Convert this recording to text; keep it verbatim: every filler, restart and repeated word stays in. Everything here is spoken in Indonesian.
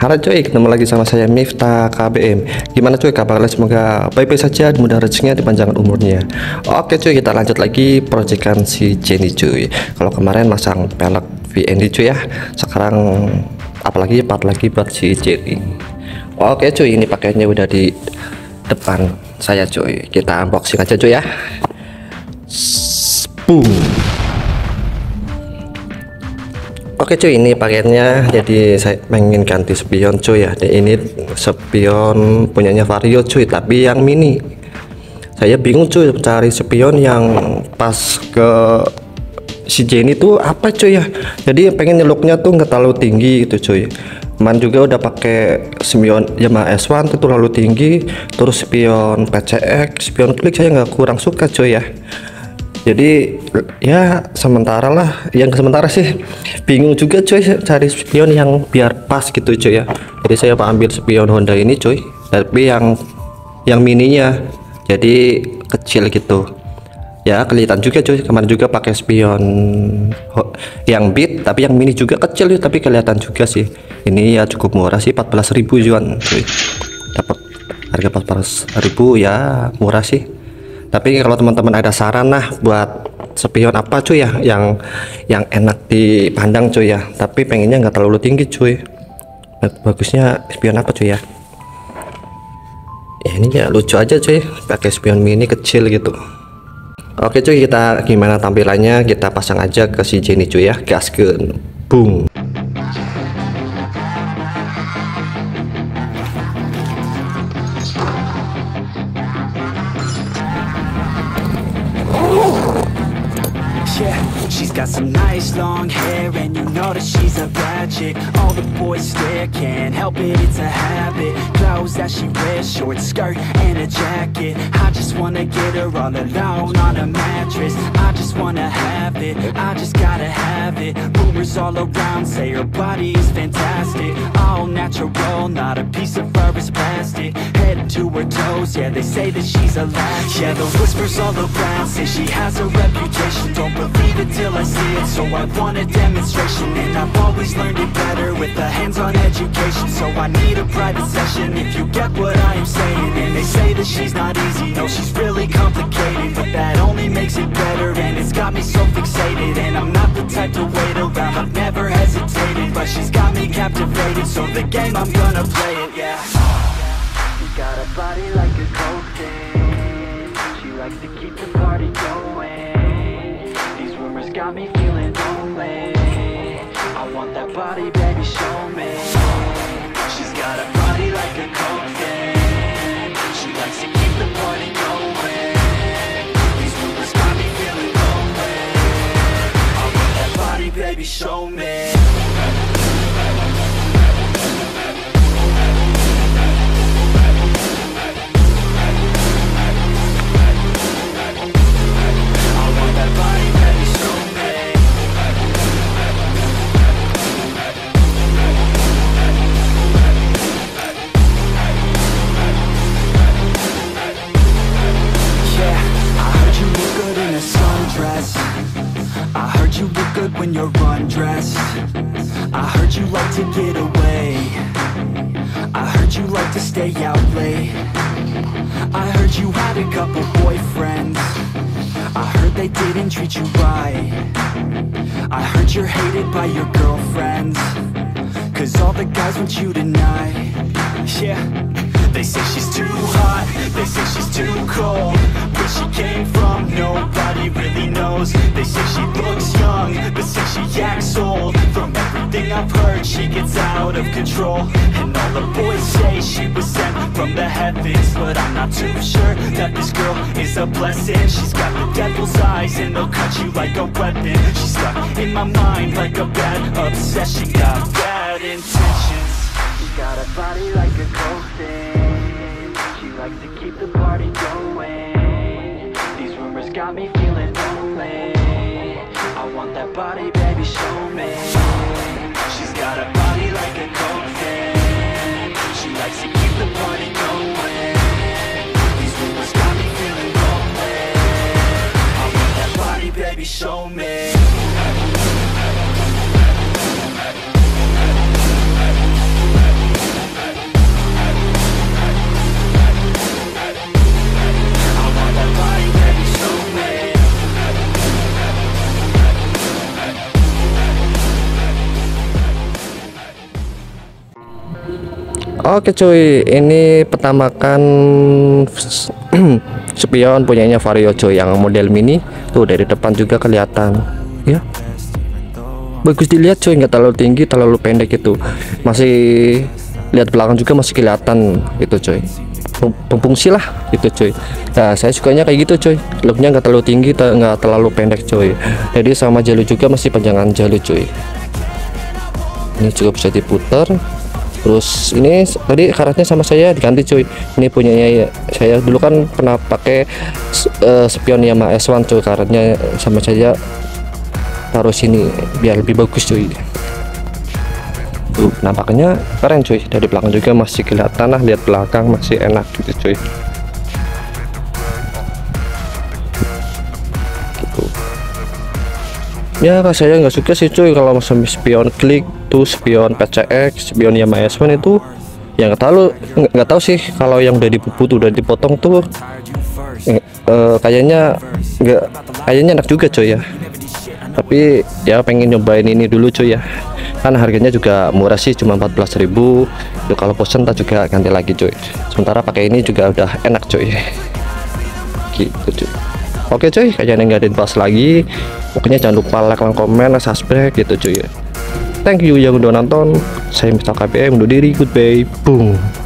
Halo cuy, ketemu lagi sama saya Miftah K B M. Gimana cuy kabarnya? Semoga baik-baik saja, mudah rezekinya, dipanjangkan umurnya. Oke cuy, kita lanjut lagi proyekan si Jenny cuy. Kalau kemarin masang pelek V N D cuy ya, sekarang apalagi part lagi buat si Jenny. Oke cuy, ini pakaiannya udah di depan saya cuy. Kita unboxing aja cuy ya. Boom. Oke cuy, ini paketnya. Jadi saya pengen ganti spion cuy ya. Dan ini spion punyanya Vario cuy, tapi yang mini. Saya bingung cuy cari spion yang pas ke si Jenny tuh apa cuy ya. Jadi pengen nyeluknya tuh nggak terlalu tinggi gitu cuy. Kemarin juga udah pakai spion Yamaha S satu itu terlalu tinggi. Terus spion P C X, spion klik saya nggak kurang suka cuy ya. Jadi ya sementara lah, yang sementara sih bingung juga cuy cari spion yang biar pas gitu cuy ya. Jadi saya ambil spion Honda ini cuy, tapi yang yang mininya jadi kecil gitu ya, kelihatan juga cuy. Kemarin juga pakai spion yang Beat, tapi yang mini juga kecil ya, tapi kelihatan juga sih. Ini ya cukup murah sih, empat belas ribu yuan cuy, dapat harga empat belas ribu ya, murah sih. Tapi kalau teman-teman ada saran lah buat spion apa cuy ya yang yang enak dipandang cuy ya, tapi pengennya nggak terlalu tinggi cuy, bagusnya spion apa cuy ya. Ya ini ya lucu aja cuy, pakai spion mini kecil gitu. Oke cuy, kita gimana tampilannya, kita pasang aja ke si Jenny cuy ya, gaskeun. Boom. She's got some nice long hair and you know that she's a bad chick. All the boys stare, can't help it, it's a habit. Clothes that she wears, short skirt and a jacket. I just wanna get her all alone on a mattress. I just wanna have it, I just gotta have it. Rumors all around say her body is fantastic. All natural, not a piece of fur is plastic. Head to her toes, yeah, they say that she's a latch. Yeah, the whispers all around say she has a reputation. Don't believe it till I see it, so I want a demonstration. And I've always learned it better with a hands-on education. So I need a private session if you get what I am saying. And they say that she's not easy, no, she's really complicated. But that only makes it better, and it's got me so fixated. And I'm not the type to wait around, I've never hesitated. But she's got me captivated, so the game, I'm gonna play it, yeah. She got a body like a cocaine. She likes to keep the party going. Got me feeling lonely. I want that body, baby, show me. She's got a body like a cocaine. She likes to keep the party going. These rumors got me feeling lonely. I want that body, baby, show me. When you're undressed, I heard you like to get away. I heard you like to stay out late. I heard you had a couple boyfriends. I heard they didn't treat you right. I heard you're hated by your girlfriends, cause all the guys want you tonight. Yeah, they say she's too hot, they say she's too cold. Where she came from, nobody really knows. They say she looks young, but say she acts old. From everything I've heard, she gets out of control. And all the boys say she was sent from the heavens, but I'm not too sure that this girl is a blessing. She's got the devil's eyes and they'll cut you like a weapon. She's stuck in my mind like a bad obsession. Got bad intentions. She got a body like a cocaine. She likes to keep the party going. These rumors got me feeling lonely. I want that body, baby, show me. She's got a body like a cocaine. She likes to keep the party going. These rumors got me feeling lonely. I want that body, baby, show me. Oke cuy, ini petamakan spion punyanya Vario cuy, yang model mini tuh, dari depan juga kelihatan ya, bagus dilihat cuy, nggak terlalu tinggi terlalu pendek, itu masih lihat belakang juga masih kelihatan itu cuy, berfungsi lah itu cuy. Nah saya sukanya kayak gitu cuy, looknya nggak terlalu tinggi nggak terlalu pendek cuy, jadi sama jalur juga masih panjangan jalur cuy. Ini juga bisa diputar. Terus ini tadi karetnya sama saya diganti cuy, ini punyanya ya, saya dulu kan pernah pakai uh, spion Yamaha S satu cuy, karetnya sama saya taruh sini biar lebih bagus cuy. Tuh nampaknya keren cuy, dari belakang juga masih kelihatan lah, lihat belakang masih enak gitu cuy. Gitu. Ya saya nggak suka sih cuy kalau sama spion klik tuh, spion P C X, spion Yamaha S satu itu yang nggak tahu nggak tahu sih, kalau yang udah dipuput udah dipotong tuh eh, kayaknya nggak kayaknya enak juga cuy ya. Tapi ya pengen nyobain ini dulu cuy ya, kan harganya juga murah sih, cuma empat belas ribu. Tuh kalau bosan tak juga ganti lagi cuy, sementara pakai ini juga udah enak cuy gitu cuy. Oke cuy, kayaknya nggak ada bahas lagi, pokoknya jangan lupa like, komen, subscribe gitu cuy ya. Thank you yang udah nonton. Saya Mister K P M undur diri, goodbye, boom.